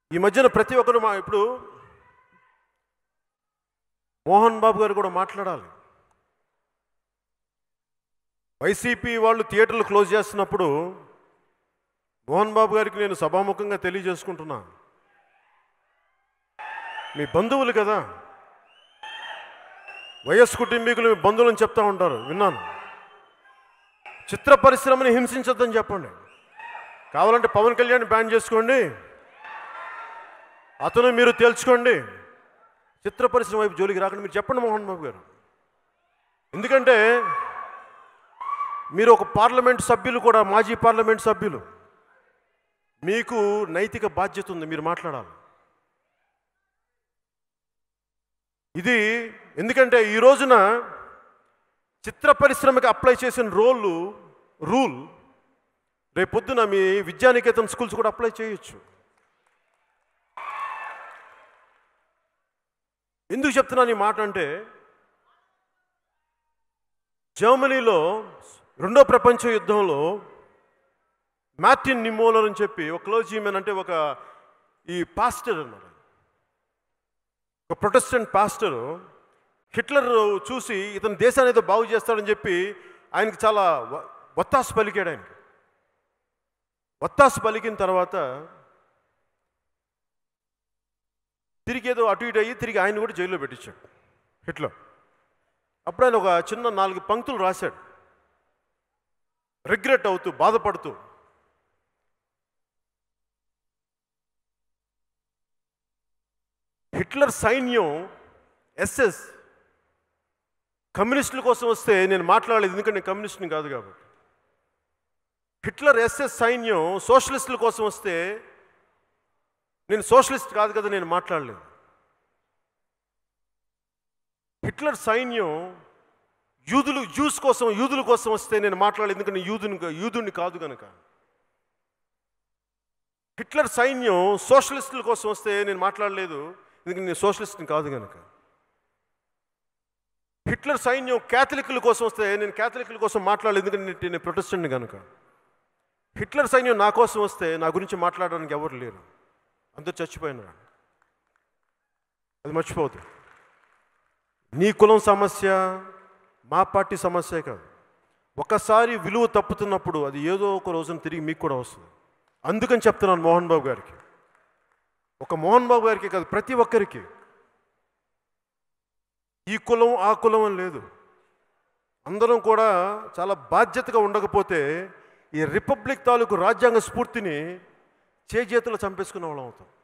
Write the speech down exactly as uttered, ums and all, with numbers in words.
ఈ మధ్యన ప్రతి ఒక్కరు మా ఇప్పుడు మోహన్ బాబు గారు కూడా మాట్లాడాలి. వైసీపీ వాళ్ళు థియేటర్లు క్లోజ్ చేస్తున్నప్పుడు మోహన్ బాబు గారికి నేను సభాముఖంగా తెలియజేసుకుంటున్నా, మీ బంధువులు కదా, వైఎస్ కుటుంబీకులు మీ బంధువులని చెప్తా ఉంటారు, విన్నాను. చిత్ర పరిశ్రమని హింసించొద్దని చెప్పండి. కావాలంటే పవన్ కళ్యాణ్ బ్యాన్ చేసుకోండి, అతను మీరు తేల్చుకోండి. చిత్ర పరిశ్రమ వైపు జోలికి రాకుండా మీరు చెప్పండి మోహన్ బాబు గారు. ఎందుకంటే మీరు ఒక పార్లమెంట్ సభ్యులు కూడా, మాజీ పార్లమెంట్ సభ్యులు, మీకు నైతిక బాధ్యత ఉంది, మీరు మాట్లాడాలి. ఇది ఎందుకంటే ఈ రోజున చిత్ర పరిశ్రమకి అప్లై చేసిన రోలు రూల్ రేపొద్దున మీ విద్యానికేతన్ స్కూల్స్ కూడా అప్లై చేయొచ్చు. ఎందుకు చెప్తున్నాను ఈ మాట అంటే, జర్మనీలో రెండో ప్రపంచ యుద్ధంలో మార్టిన్ నిమోలర్ అని చెప్పి ఒక క్లోజీమెన్, అంటే ఒక ఈ పాస్టర్ అన్నారు, ఒక ప్రొటెస్టెంట్ పాస్టరు, హిట్లర్ చూసి ఇతను దేశాన్ని ఏదో బాగు చేస్తాడని చెప్పి ఆయనకి చాలా వత్తాసు పలికాడు. ఆయనకి వత్తాసు పలికిన తర్వాత తిరిగి ఏదో అటు ఇటు అయ్యి తిరిగి ఆయన కూడా జైల్లో పెట్టించాడు హిట్లర్. అప్పుడు ఆయన ఒక చిన్న నాలుగు పంక్తులు రాశాడు, రిగ్రెట్ అవుతూ, బాధపడుతూ. హిట్లర్ సైన్యం ఎస్ఎస్ కమ్యూనిస్టుల కోసం వస్తే నేను మాట్లాడలేదు, ఎందుకంటే నేను కమ్యూనిస్ట్ని కాదు కాబట్టి. హిట్లర్ ఎస్ఎస్ సైన్యం సోషలిస్టుల కోసం వస్తే నేను సోషలిస్ట్ కాదు కదా, నేను మాట్లాడలేదు. హిట్లర్ సైన్యం యూదులు జ్యూస్ కోసం యూదుల కోసం వస్తే నేను మాట్లాడలేదు, ఎందుకంటే యూదుని యూదుని కాదు కనుక. హిట్లర్ సైన్యం సోషలిస్టుల కోసం వస్తే నేను మాట్లాడలేదు, ఎందుకంటే నేను సోషలిస్ట్ని కాదు కనుక. హిట్లర్ సైన్యం క్యాథలిక్ల కోసం వస్తే నేను క్యాథలిక్ల కోసం మాట్లాడలేదు, ఎందుకంటే నేను ప్రొటెస్టెంట్ని కనుక. హిట్లర్ సైన్యం నా కోసం వస్తే నా గురించి మాట్లాడడానికి ఎవరు లేరు, అందరూ చచ్చిపోయినారు. అది మర్చిపోవద్దు. నీ కులం సమస్య మా పార్టీ సమస్యే కాదు. ఒకసారి విలువ తప్పుతున్నప్పుడు అది ఏదో ఒక రోజున తిరిగి మీకు కూడా వస్తుంది. అందుకని చెప్తున్నాను మోహన్ బాబు గారికి, ఒక మోహన్ బాబు గారికి కాదు, ప్రతి ఒక్కరికి. ఈ కులం ఆ కులం అని లేదు, అందరం కూడా చాలా బాధ్యతగా ఉండకపోతే ఈ రిపబ్లిక్ తాలూకు రాజ్యాంగ స్ఫూర్తిని చేజేతులు చంపేసుకునే వాళ్ళం అవుతాం.